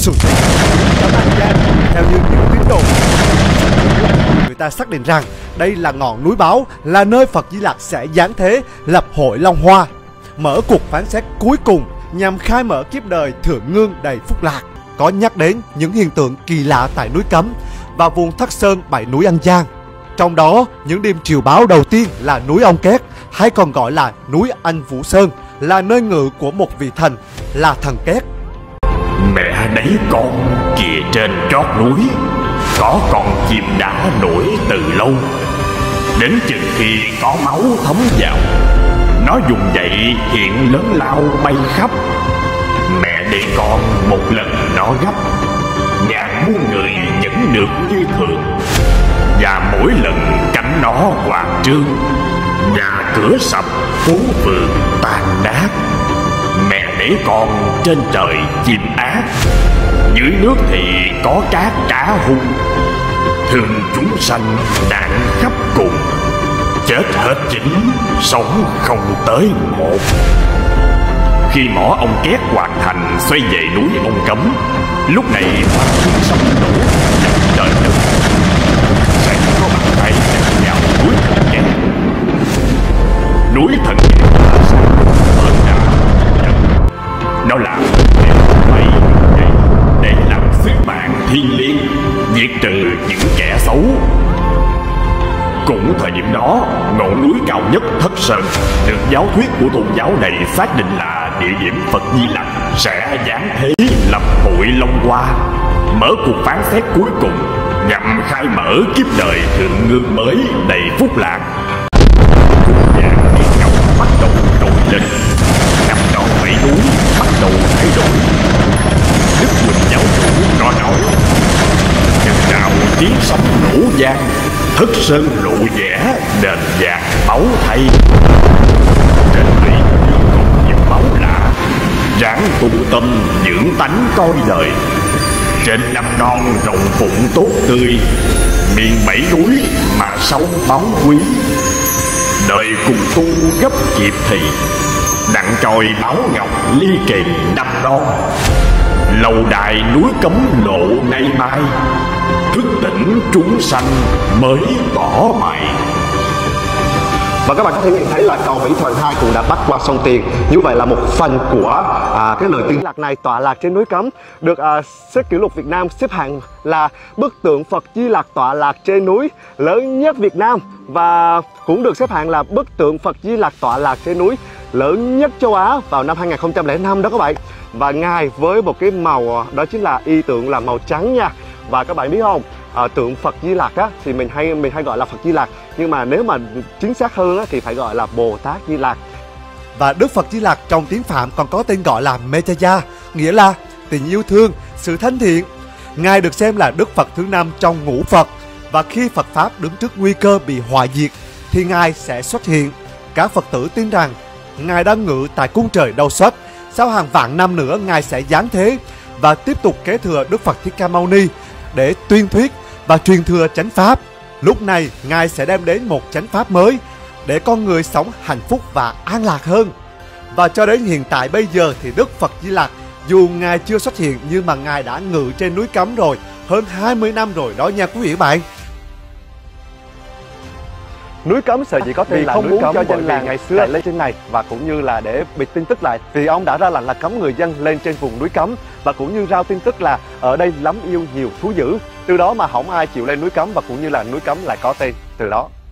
sự tích cấm An Giang. Theo như những tín đồ, người ta xác định rằng đây là ngọn núi báo, là nơi Phật Di Lặc sẽ giáng thế lập hội Long Hoa, mở cuộc phán xét cuối cùng nhằm khai mở kiếp đời thượng ngương đầy phúc lạc. Có nhắc đến những hiện tượng kỳ lạ tại núi Cấm và vùng Thất Sơn bảy núi An Giang. Trong đó, những đêm triều báo đầu tiên là núi Ong Két, hay còn gọi là núi Anh Vũ Sơn, là nơi ngự của một vị thần là thần Két. Mẹ đấy con, kìa trên trót núi có con chim đã nổi từ lâu. Đến chừng khi có máu thấm vào, nó dùng dậy hiện lớn lao bay khắp. Mẹ để con một lần nó gấp, ngàn muôn người vẫn được như thường. Và mỗi lần cánh nó hoàng trương, nhà cửa sập, phố phường tan nát. Mẹ để con trên trời chim ác, dưới nước thì có cát cá hung. Thương chúng sanh nạn khắp cùng, chết hết chín, sống không tới một. Khi mỏ Ong Két hoàn thành xoay về núi Ong Cấm, lúc này hoa thương sóng đổ dập trời đất. Sẽ có bàn tay chạm vào núi Thần Két. Núi Thần Két là sao hơn nào? Nó là mày để làm sứ mạng thiên liêng, diệt trừ những kẻ xấu. Cũng thời điểm đó, ngọn núi cao nhất Thất Sơn được giáo thuyết của tôn giáo này xác định là địa điểm Phật Di Lặc sẽ giáng thế lập hội Long Hoa, mở cuộc phán xét cuối cùng nhằm khai mở kiếp đời thượng ngương mới đầy phúc lạc. Cung vàng điện ngọc bắt đầu trồi lên, năm đòn bảy núi bắt đầu thay đổi. Đức Quỳnh giáo chủ nó nói: chừng nào tiếng sấm nổ vang, Thất Sơn lộ vẻ đền vàng báu thay. Trên này còn nhiều báu lạ, ráng tu tâm dưỡng tánh coi đời. Trên năm non rồng phụng tốt tươi, miền bảy núi mà sống báu quý. Đời cùng tu gấp kịp thì, đặng tròi báu ngọc ly kềm năm non. Lầu đài núi Cấm lộ nay mai, thức tỉnh chúng sanh mới tỏ mày. Và các bạn có thể nhìn thấy là cầu Mỹ Thuận 2 cũng đã bắt qua sông Tiền. Như vậy là một phần của cái lời tiên lạc này tọa lạc trên núi Cấm, được xếp kỷ lục Việt Nam xếp hạng là bức tượng Phật Di Lặc tọa lạc trên núi lớn nhất Việt Nam, và cũng được xếp hạng là bức tượng Phật Di Lặc tọa lạc trên núi lớn nhất châu Á vào năm 2005 đó các bạn. Và ngài với một cái màu đó chính là y tượng là màu trắng nha. Và các bạn biết không, tượng Phật Di Lặc á thì mình hay gọi là Phật Di Lặc, nhưng mà nếu mà chính xác hơn á thì phải gọi là Bồ Tát Di Lặc. Và Đức Phật Di Lặc trong tiếng Phạm còn có tên gọi là Mechaya, nghĩa là tình yêu thương, sự thân thiện. Ngài được xem là Đức Phật thứ 5 trong ngũ Phật, và khi Phật Pháp đứng trước nguy cơ bị hoại diệt thì Ngài sẽ xuất hiện. Các Phật tử tin rằng Ngài đang ngự tại cung trời Đâu Xuất. Sau hàng vạn năm nữa Ngài sẽ giáng thế và tiếp tục kế thừa Đức Phật Thích Ca Mâu Ni để tuyên thuyết và truyền thừa chánh pháp. Lúc này Ngài sẽ đem đến một chánh pháp mới để con người sống hạnh phúc và an lạc hơn. Và cho đến hiện tại bây giờ thì Đức Phật Di Lặc, dù Ngài chưa xuất hiện nhưng mà Ngài đã ngự trên núi Cấm rồi, hơn 20 năm rồi đó nha quý vị và bạn. Núi Cấm sở dĩ có tên là núi Cấm cho dân làng ngày xưa lên trên này, và cũng như là để bịt tin tức lại thì ông đã ra lệnh là cấm người dân lên trên vùng núi Cấm, và cũng như rao tin tức là ở đây lắm yêu nhiều thú dữ. Từ đó mà không ai chịu lên núi Cấm, và cũng như là núi Cấm lại có tên từ đó.